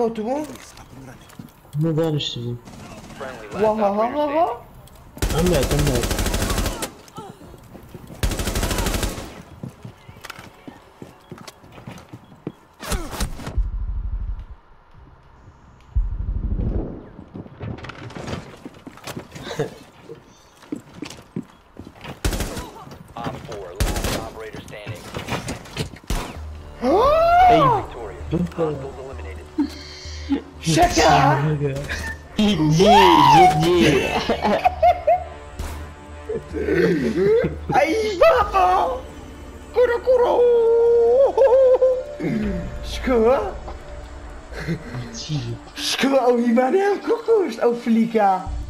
kau tu? Mudar işte. Wah wah wah wah wah. Ambil. Şaka! GG. Ay baba! Kuro! Skeur! Skeur, oh, wie ben hem gekoest, oh Flika!